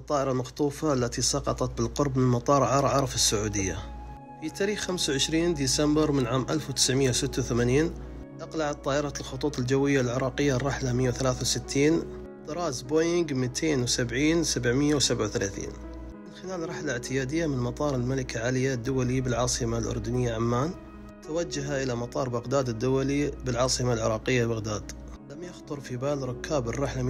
الطائرة المخطوفة التي سقطت بالقرب من مطار عرعر في السعودية. في تاريخ 25 ديسمبر من عام 1986 أقلعت طائرة الخطوط الجوية العراقية الرحلة 163 طراز بوينغ 270-737 من خلال رحلة اعتيادية من مطار الملكة عليا الدولي بالعاصمة الأردنية عمان، توجه إلى مطار بغداد الدولي بالعاصمة العراقية بغداد. لم يخطر في بال ركاب الرحلة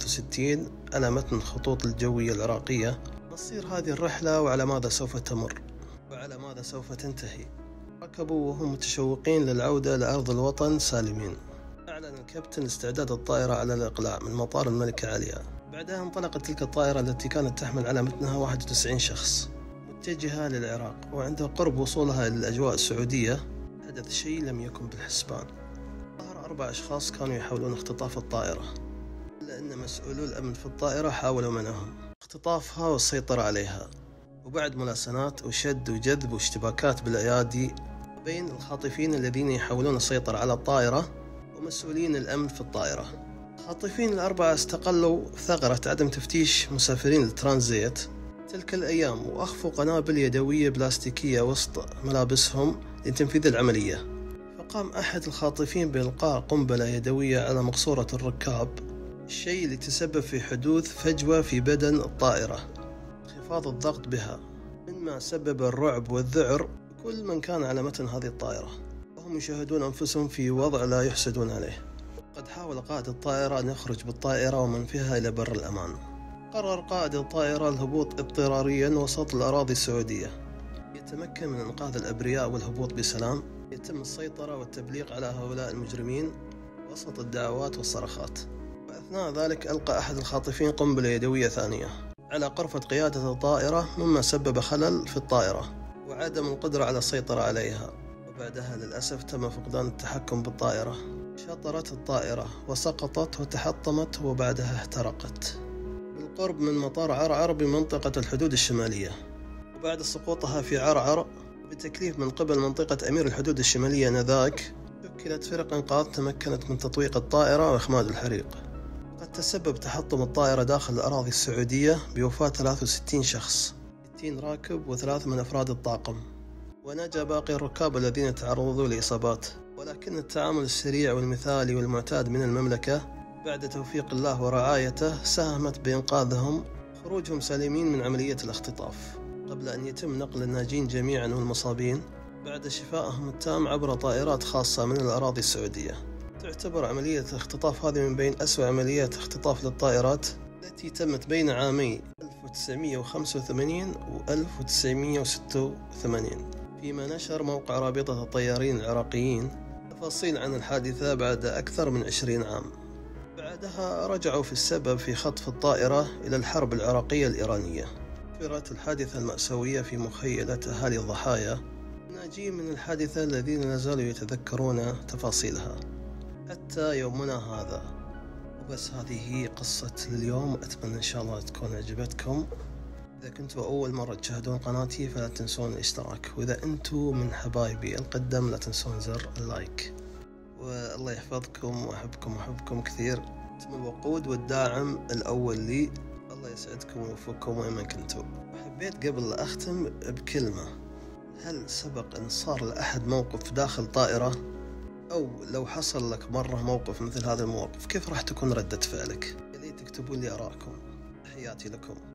163 على متن الخطوط الجوية العراقية مصير هذه الرحلة وعلى ماذا سوف تمر وعلى ماذا سوف تنتهي. ركبوا وهم متشوقين للعودة لأرض الوطن سالمين. أعلن الكابتن استعداد الطائرة على الإقلاع من مطار الملكة عليا. بعدها انطلقت تلك الطائرة التي كانت تحمل على متنها 91 شخص متجهة للعراق، وعند قرب وصولها إلى الأجواء السعودية حدث شيء لم يكن بالحسبان. ظهر 4 أشخاص كانوا يحاولون اختطاف الطائرة، إلا أن مسؤولو الأمن في الطائرة حاولوا منعهم اختطافها والسيطرة عليها، وبعد ملاسنات وشد وجذب واشتباكات بالأيادي بين الخاطفين الذين يحاولون السيطرة على الطائرة ومسؤولين الأمن في الطائرة. الخاطفين ال4 استقلوا ثغرة عدم تفتيش مسافرين الترانزيت تلك الأيام، وأخفوا قنابل يدوية بلاستيكية وسط ملابسهم لتنفيذ العملية. فقام أحد الخاطفين بإلقاء قنبلة يدوية على مقصورة الركاب، الشيء اللي تسبب في حدوث فجوة في بدن الطائرة، انخفاض الضغط بها، مما سبب الرعب والذعر لكل من كان على متن هذه الطائرة، وهم يشاهدون أنفسهم في وضع لا يحسدون عليه. قد حاول قائد الطائرة أن يخرج بالطائرة ومن فيها إلى بر الأمان. قرر قائد الطائرة الهبوط اضطراريا وسط الأراضي السعودية، يتمكن من إنقاذ الأبرياء والهبوط بسلام. يتم السيطرة والتبليغ على هؤلاء المجرمين وسط الدعوات والصرخات. وأثناء ذلك ألقى أحد الخاطفين قنبلة يدوية ثانية على قرفة قيادة الطائرة، مما سبب خلل في الطائرة وعدم القدرة على السيطرة عليها، وبعدها للأسف تم فقدان التحكم بالطائرة. شطرت الطائرة وسقطت وتحطمت وبعدها احترقت بالقرب من مطار عرعر بمنطقة الحدود الشمالية. وبعد سقوطها في عرعر بتكليف من قبل منطقة أمير الحدود الشمالية آنذاك، شكلت فرق إنقاذ تمكنت من تطويق الطائرة وإخماد الحريق. قد تسبب تحطم الطائرة داخل الأراضي السعودية بوفاة 63 شخص، 60 راكب و3 من أفراد الطاقم، ونجا باقي الركاب الذين تعرضوا لإصابات. ولكن التعامل السريع والمثالي والمعتاد من المملكة بعد توفيق الله ورعايته ساهمت بإنقاذهم خروجهم سالمين من عملية الاختطاف، قبل أن يتم نقل الناجين جميعا والمصابين بعد شفائهم التام عبر طائرات خاصة من الأراضي السعودية. تعتبر عملية الاختطاف هذه من بين أسوأ عمليات اختطاف للطائرات التي تمت بين عامي 1985 و 1986، فيما نشر موقع رابطة الطيارين العراقيين تفاصيل عن الحادثة بعد أكثر من 20 عام. بعدها رجعوا في السبب في خطف الطائرة إلى الحرب العراقية الإيرانية. ذكرت الحادثة المأساوية في مخيلة أهالي الضحايا الناجين من الحادثة الذين لا زالوا يتذكرون تفاصيلها حتى يومنا هذا. وبس هذه هي قصة اليوم، أتمنى إن شاء الله تكون عجبتكم. إذا كنتوا أول مرة تشاهدون قناتي فلا تنسون الاشتراك، وإذا أنتوا من حبايبي القدم لا تنسون زر اللايك. والله يحفظكم وأحبكم كثير، أنتم الوقود والداعم الأول لي. الله يسعدكم ويوفقكم وين ما كنتوا. حبيت قبل لا أختم بكلمة: هل سبق أن صار لأحد موقف داخل طائرة؟ أو لو حصل لك مرة موقف مثل هذا الموقف، كيف راح تكون ردة فعلك؟ يا ريت تكتبوا لي آراءكم. تحياتي لكم.